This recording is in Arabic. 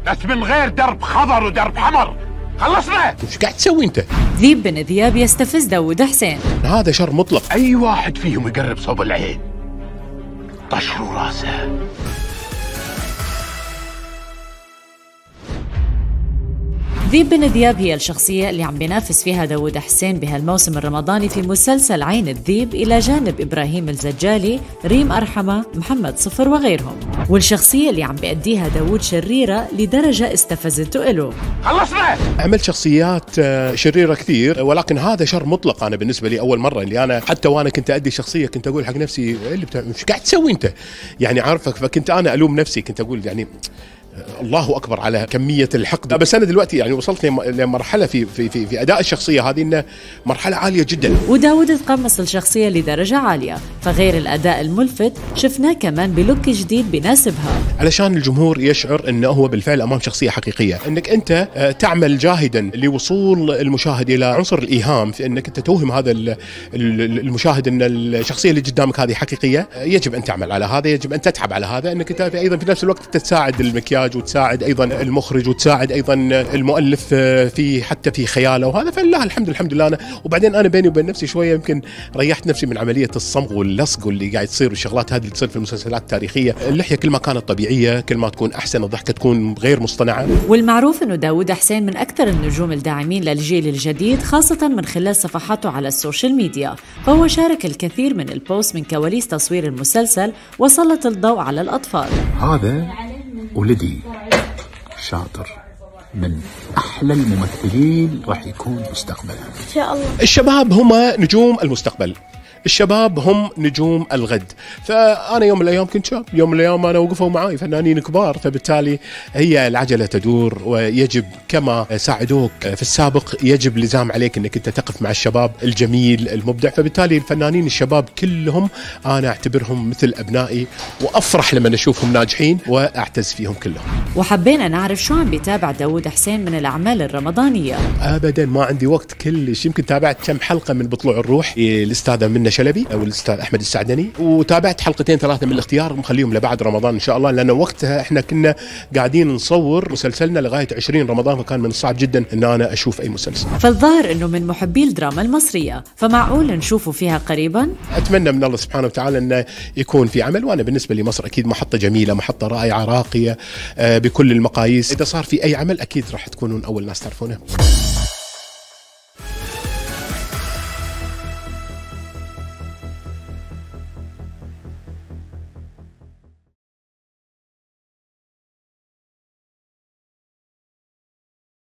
بس من غير درب خضر ودرب حمر. خلصنا. ايش قاعد تسوي انت؟ ذيب بن ذياب يستفز داود حسين. هذا شر مطلق. اي واحد فيهم يقرب صوب العين طشروا راسه. ذيب بن ذياب هي الشخصية اللي عم بينافس فيها داود حسين بهالموسم الرمضاني في مسلسل عين الذيب إلى جانب إبراهيم الزجالي، ريم أرحمة، محمد صفر وغيرهم. والشخصية اللي عم بيأديها داود شريرة لدرجة استفزته إله. خلصنا. عملت شخصيات شريرة كثير، ولكن هذا شر مطلق. أنا بالنسبة لي أول مرة اللي أنا حتى وأنا كنت أدي شخصية كنت أقول حق نفسي اللي ايش قاعد تسوي أنت؟ يعني عارفك، فكنت أنا ألوم نفسي، كنت أقول يعني الله أكبر على كمية الحقد. بس أنا دلوقتي يعني وصلت لمرحلة في أداء الشخصية هذه، إنه مرحلة عالية جدا. وداود تقمص الشخصية لدرجة عالية، فغير الأداء الملفت شفناه كمان بلوك جديد بناسبها، علشان الجمهور يشعر إنه هو بالفعل أمام شخصية حقيقية. إنك أنت تعمل جاهدا لوصول المشاهد إلى عنصر الإيهام، في إنك أنت توهم هذا المشاهد إن الشخصية اللي قدامك هذه حقيقية. يجب أن تعمل على هذا، يجب أن تتعب على هذا، إنك أنت أيضا في نفس الوقت تساعد المكياج وتساعد ايضا المخرج وتساعد ايضا المؤلف في حتى في خياله وهذا. فالله الحمد لله. وبعدين انا بيني وبين نفسي شويه يمكن ريحت نفسي من عمليه الصمغ واللصق واللي قاعد تصير والشغلات هذه اللي تصير في المسلسلات التاريخيه. اللحيه كل ما كانت طبيعيه كل ما تكون احسن، الضحكه تكون غير مصطنعه. والمعروف انه داود حسين من اكثر النجوم الداعمين للجيل الجديد، خاصه من خلال صفحاته على السوشيال ميديا، فهو شارك الكثير من البوست من كواليس تصوير المسلسل وسلط الضوء على الاطفال. هذا ولدي شاطر، من أحلى الممثلين راح يكون مستقبلا إن شاء الله. الشباب هم نجوم المستقبل، الشباب هم نجوم الغد. فأنا يوم من الأيام كنت شاب، يوم من الأيام أنا وقفوا معي فنانين كبار، فبالتالي هي العجلة تدور، ويجب كما ساعدوك في السابق يجب لزام عليك أنك أنت تقف مع الشباب الجميل المبدع. فبالتالي الفنانين الشباب كلهم أنا أعتبرهم مثل أبنائي، وأفرح لما أشوفهم ناجحين وأعتز فيهم كلهم. وحبينا نعرف شو عم بيتابع داود حسين من الأعمال الرمضانية. أبدا ما عندي وقت كلش، يمكن تابعت كم حلقة من بطلوع الروح الأستاذة منى شلبي او الاستاذ احمد السعدني، وتابعت حلقتين ثلاثه من الاختيار مخليهم لبعد رمضان ان شاء الله، لان وقتها احنا كنا قاعدين نصور مسلسلنا لغايه 20 رمضان، فكان من الصعب جدا ان انا اشوف اي مسلسل. فالظاهر انه من محبي الدراما المصريه، فمعقول نشوفه فيها قريبا. اتمنى من الله سبحانه وتعالى انه يكون في عمل، وانا بالنسبه لي مصر اكيد محطه جميله، محطه رائعه راقيه بكل المقاييس. اذا صار في اي عمل اكيد راح تكونون اول ناس تعرفونه.